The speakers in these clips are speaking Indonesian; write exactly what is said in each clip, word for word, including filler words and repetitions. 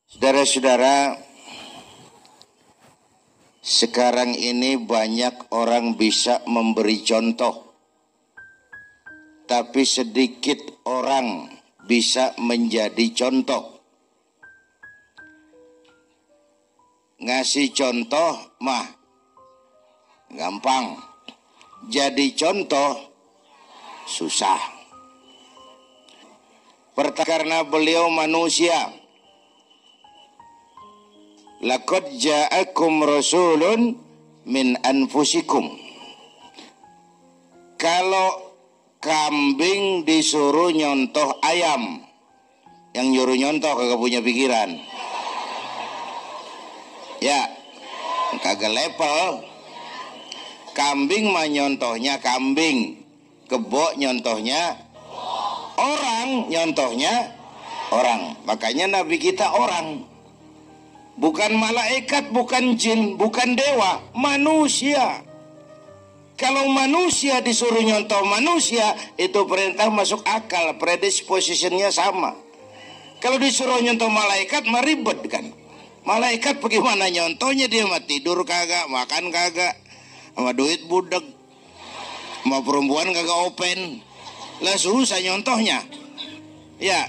Saudara-saudara, sekarang ini banyak orang bisa memberi contoh, tapi sedikit orang bisa menjadi contoh. Ngasih contoh mah gampang, jadi contoh susah. Pertama, karena beliau manusia. Laqad ja'akum rasulun min anfusikum. Kalau kambing disuruh nyontoh ayam, yang nyuruh nyontoh kagak punya pikiran. Ya, kagak level. Kambing mah nyontohnya kambing, kebo nyontohnya orang, nyontohnya orang. Makanya Nabi kita orang, bukan malaikat, bukan jin, bukan dewa, manusia. Kalau manusia disuruh nyontoh manusia, itu perintah masuk akal, predispositionnya sama. Kalau disuruh nyontoh malaikat, mah ribet kan. Malaikat bagaimana nyontohnya, dia mah tidur kagak, makan kagak, sama duit budek, sama perempuan kagak open, lah susah nyontohnya. Ya,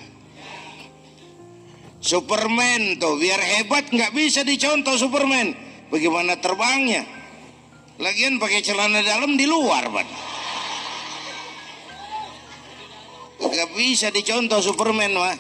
Superman tuh biar hebat nggak bisa dicontoh Superman, bagaimana terbangnya? Lagian pakai celana dalam di luar, Pak. Nggak bisa dicontoh Superman, mah.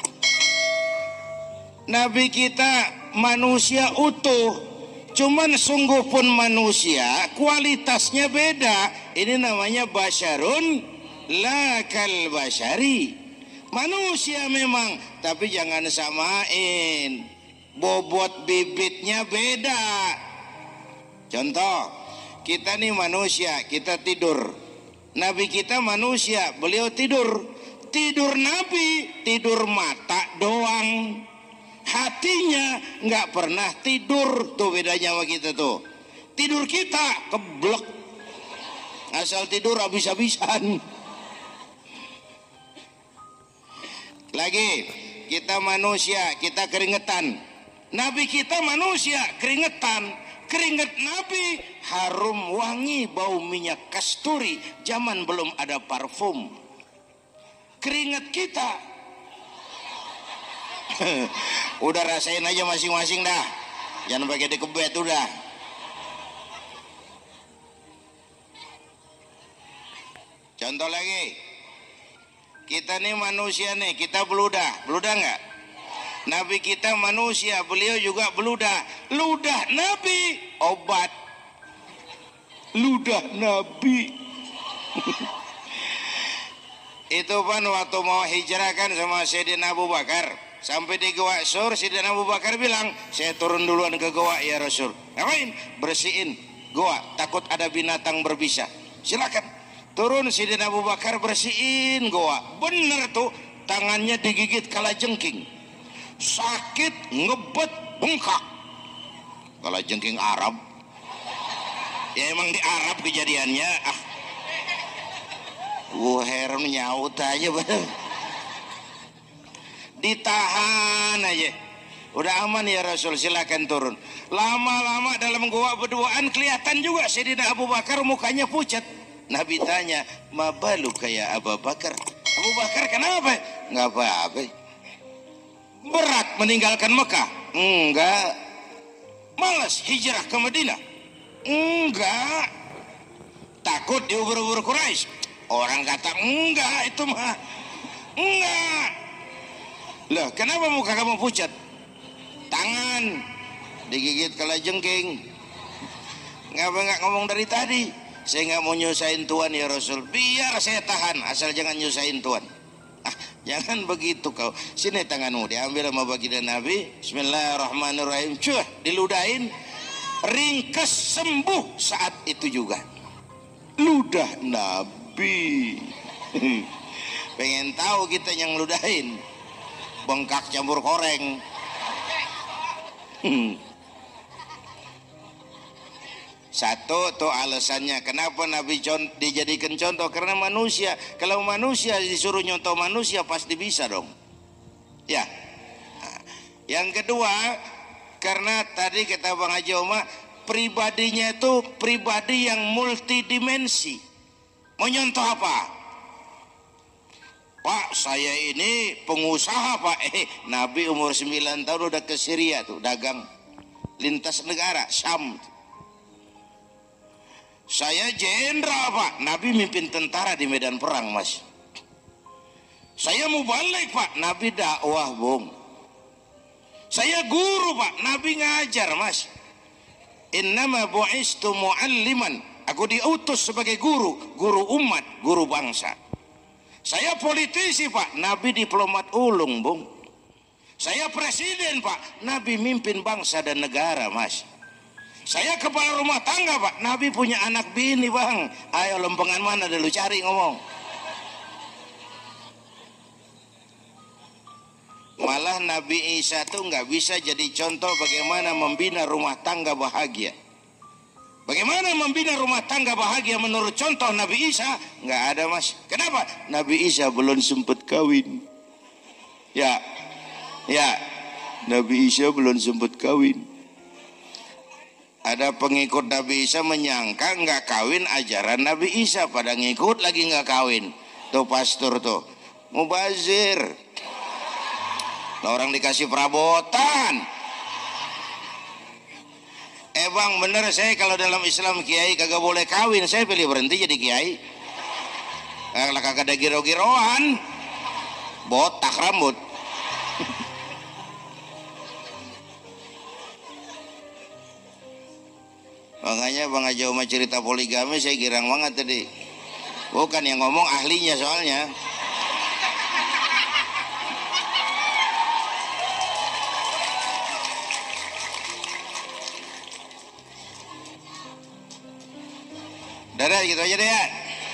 Nabi kita manusia utuh, cuman sungguh pun manusia, kualitasnya beda. Ini namanya basyarun la kal basyari. Manusia memang, tapi jangan samain, bobot bibitnya beda. Contoh, kita nih manusia, kita tidur. Nabi kita manusia, beliau tidur. Tidur Nabi, tidur mata doang, hatinya nggak pernah tidur. Tuh bedanya sama kita tuh. Tidur kita keblek, asal tidur habis-habisan. Lagi, kita manusia, kita keringetan. Nabi kita manusia, keringetan. Keringet Nabi harum wangi, bau minyak kasturi, zaman belum ada parfum. Keringet kita udah rasain aja masing-masing dah, jangan pakai dikebet udah. Contoh lagi, kita nih manusia nih, kita beludah, beludah nggak? Nabi kita manusia, beliau juga beludah. Ludah Nabi obat, ludah Nabi. Itu kan waktu mau hijrah kan sama Sayyidina Abu Bakar, sampai di Goa Sur, Sayyidina Abu Bakar bilang, saya turun duluan ke goa ya Rasul. Ngapain? Bersihin goa, takut ada binatang berbisa. Silakan. Turun Sayyidina Abu Bakar bersihin goa. Bener tuh, tangannya digigit kalajengking. Sakit, ngebet, bengkak. Kalajengking Arab. Ya emang di Arab kejadiannya. Ah, gua heran nyaut aja bener. Ditahan aja. Udah aman ya Rasul, silakan turun. Lama-lama dalam goa berduaan kelihatan juga Sayyidina Abu Bakar mukanya pucat. Nabi tanya, mabalu kayak Abu Bakar. Abu Bakar kenapa? Nggak apa-apa. Berat meninggalkan Mekah? Enggak. Malas hijrah ke Madinah? Enggak. Takut diubur-ubur Quraisy? Orang kata enggak, itu mah enggak. Loh, kenapa muka kamu pucat? Tangan digigit kalajengking. Ngapa nggak ngomong dari tadi? Saya nggak mau nyusahin Tuhan ya Rasul. Biar saya tahan, asal jangan nyusahin Tuhan. Ah, jangan begitu kau. Sini tanganmu, diambil sama baginda Nabi. Bismillahirrahmanirrahim. Cuh, diludahin. Ringkes sembuh saat itu juga. Ludah Nabi. Pengen tahu kita yang ludahin. Bengkak campur koreng. Satu tuh alasannya kenapa Nabi con dijadikan contoh, karena manusia. Kalau manusia disuruh nyontoh manusia pasti bisa dong. Ya. Nah, Yang kedua, karena tadi kata Bang Haji Oma, pribadinya itu pribadi yang multidimensi. Mau nyontoh apa? Pak, saya ini pengusaha Pak. Eh, Nabi umur sembilan tahun udah ke Syria tuh, dagang lintas negara, Syam. Saya jenderal Pak. Nabi mimpin tentara di medan perang, Mas. Saya mau balik Pak. Nabi dakwah, Bung. Saya guru Pak. Nabi ngajar, Mas. Innama bu'istu mu'alliman. Aku diutus sebagai guru, guru umat, guru bangsa. Saya politisi Pak. Nabi diplomat ulung, Bung. Saya presiden Pak. Nabi mimpin bangsa dan negara, Mas. Saya kepala rumah tangga Pak. Nabi punya anak bini Bang. Ayo lempengan mana dulu cari ngomong. Malah Nabi Isa tuh nggak bisa jadi contoh bagaimana membina rumah tangga bahagia. Bagaimana membina rumah tangga bahagia menurut contoh Nabi Isa? Nggak ada, Mas. Kenapa? Nabi Isa belum sempat kawin. Ya, ya. Nabi Isa belum sempat kawin. Ada pengikut Nabi Isa menyangka nggak kawin ajaran Nabi Isa, pada ngikut lagi nggak kawin. Tuh pastor tuh mubazir. Nah, orang dikasih perabotan. Eh bang, bener saya kalau dalam Islam kiai kagak boleh kawin, saya pilih berhenti jadi kiai. Kalau kagak ada giro-giroan, botak rambut. Makanya Bang Haji Oma cerita poligami saya girang banget tadi. Bukan yang ngomong ahlinya soalnya. Dadah gitu aja deh ya.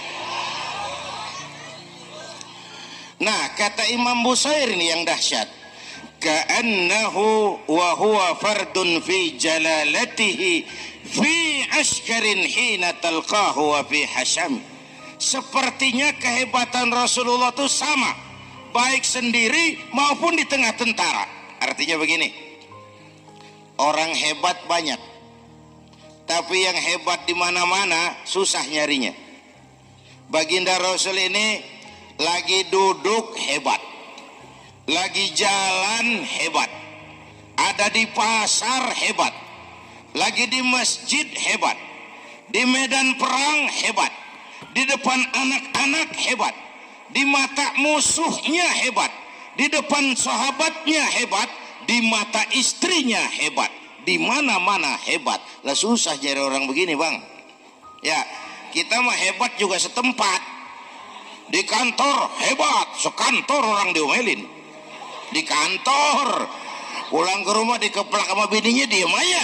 Nah, kata Imam Busair ini yang dahsyat. Ka'annahu wa huwa fardun fi jalalatihi fi askarin hina talqahu wa fi hasham. Sepertinya kehebatan Rasulullah itu sama, baik sendiri maupun di tengah tentara. Artinya begini, orang hebat banyak, tapi yang hebat di mana-mana susah nyarinya. Baginda Rasul ini lagi duduk hebat, lagi jalan hebat, ada di pasar hebat, lagi di masjid hebat, di medan perang hebat, di depan anak-anak hebat, di mata musuhnya hebat, di depan sahabatnya hebat, di mata istrinya hebat, di mana-mana hebat. Lah susah jadi orang begini bang. Ya, kita mah hebat juga setempat. Di kantor hebat, sekantor orang diomelin. Di kantor, pulang ke rumah dikeplak sama bininya diem aja.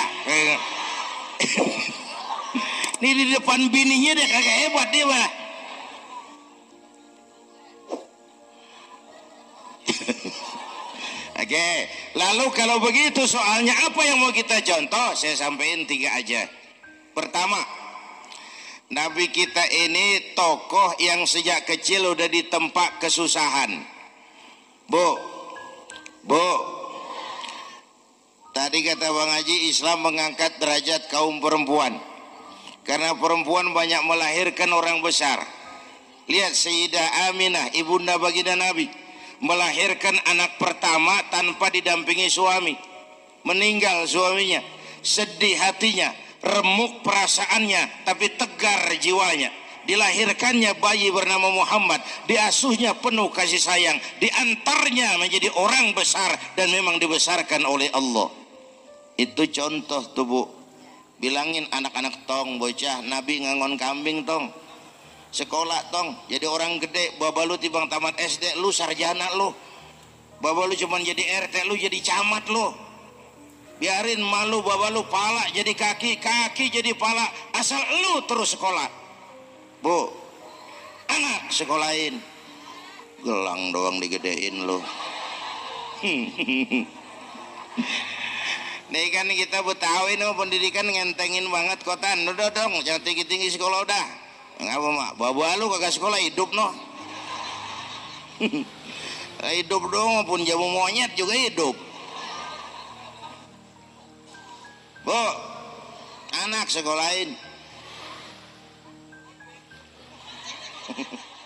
Ini di depan bininya dia kagak hebat dia mah. Oke, lalu kalau begitu soalnya apa yang mau kita contoh? Saya sampaikan tiga aja. Pertama, Nabi kita ini tokoh yang sejak kecil udah ditempa kesusahan. Bu, bu, tadi kata Bang Haji, Islam mengangkat derajat kaum perempuan. Karena perempuan banyak melahirkan orang besar. Lihat Sayyidah Aminah, ibunda baginda Nabi, melahirkan anak pertama tanpa didampingi suami. Meninggal suaminya, sedih hatinya, remuk perasaannya, tapi tegar jiwanya. Dilahirkannya bayi bernama Muhammad, diasuhnya penuh kasih sayang, diantarnya menjadi orang besar dan memang dibesarkan oleh Allah. Itu contoh tuh bu. Bilangin anak-anak tong, bocah, Nabi ngangon kambing tong, sekolah tong, jadi orang gede. Baba lu tibang tamat S D, lu sarjana lu. Baba lu cuman jadi R T, lu jadi camat lu. Biarin malu baba lu pala jadi kaki, kaki jadi pala, asal lu terus sekolah. Bu, anak sekolahin, gelang doang digedein lu. Nih kan kita Betawi nih pendidikan ngentengin banget kota. Udah dong, jangan tinggi-tinggi sekolah udah. Ngapa mak? Baba lu kagak sekolah hidup noh. Hidup dong, pun jamu monyet juga hidup. Bu, anak sekolahin.